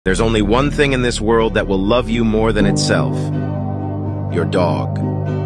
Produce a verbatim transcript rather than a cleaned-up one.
There's only one thing in this world that will love you more than itself: your dog.